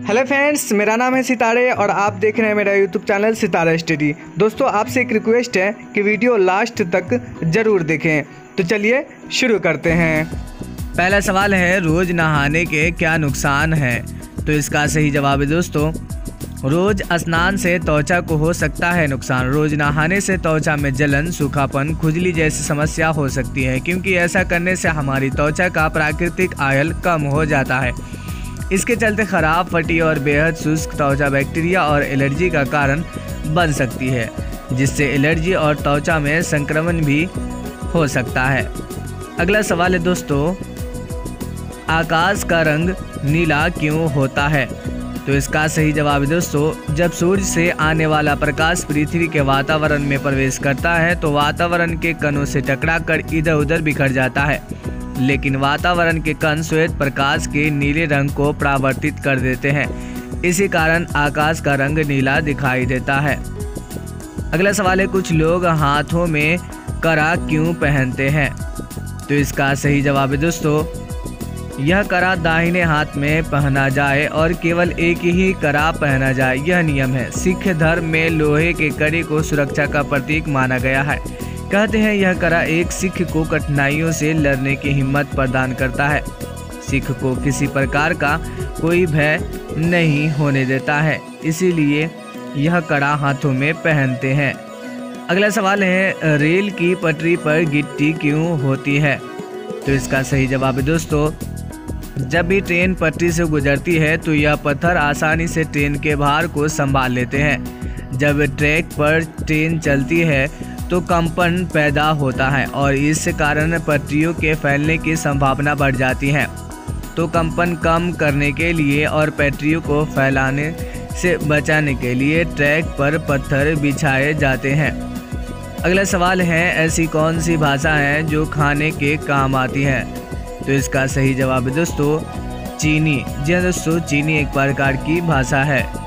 Hello friends, मेरा नाम है सितारे और आप देख रहे हैं मेरा यूट्यूब चैनल सितारा स्टडी। दोस्तों, आपसे एक रिक्वेस्ट है कि वीडियो लास्ट तक ज़रूर देखें। तो चलिए शुरू करते हैं। पहला सवाल है, रोज़ नहाने के क्या नुकसान हैं? तो इसका सही जवाब है दोस्तों, रोज़ स्नान से त्वचा को हो सकता है नुकसान। रोज़ नहाने से त्वचा में जलन, सूखापन, खुजली जैसी समस्या हो सकती है, क्योंकि ऐसा करने से हमारी त्वचा का प्राकृतिक आयल कम हो जाता है। इसके चलते खराब, फटी और बेहद शुष्क त्वचा बैक्टीरिया और एलर्जी का कारण बन सकती है, जिससे एलर्जी और त्वचा में संक्रमण भी हो सकता है। अगला सवाल है दोस्तों, आकाश का रंग नीला क्यों होता है? तो इसका सही जवाब है दोस्तों, जब सूर्य से आने वाला प्रकाश पृथ्वी के वातावरण में प्रवेश करता है तो वातावरण के कणों से टकराकर इधर उधर बिखर जाता है, लेकिन वातावरण के कण श्वेत प्रकाश के नीले रंग को परावर्तित कर देते हैं। इसी कारण आकाश का रंग नीला दिखाई देता है। अगला सवाल है, कुछ लोग हाथों में कड़ा क्यों पहनते हैं? तो इसका सही जवाब है दोस्तों, यह कड़ा दाहिने हाथ में पहना जाए और केवल एक ही कड़ा पहना जाए, यह नियम है। सिख धर्म में लोहे के कड़े को सुरक्षा का प्रतीक माना गया है। कहते हैं यह कड़ा एक सिख को कठिनाइयों से लड़ने की हिम्मत प्रदान करता है। सिख को किसी प्रकार का कोई भय नहीं होने देता है, इसीलिए यह कड़ा हाथों में पहनते हैं। अगला सवाल है, रेल की पटरी पर गिट्टी क्यों होती है? तो इसका सही जवाब है दोस्तों, जब भी ट्रेन पटरी से गुजरती है तो यह पत्थर आसानी से ट्रेन के भार को संभाल लेते हैं। जब ट्रैक पर ट्रेन चलती है तो कंपन पैदा होता है और इस कारण पटरियों के फैलने की संभावना बढ़ जाती है। तो कंपन कम करने के लिए और पटरियों को फैलाने से बचाने के लिए ट्रैक पर पत्थर बिछाए जाते हैं। अगला सवाल है, ऐसी कौन सी भाषा है जो खाने के काम आती है? तो इसका सही जवाब है दोस्तों, चीनी। जी हाँ दोस्तों, चीनी एक प्रकार की भाषा है।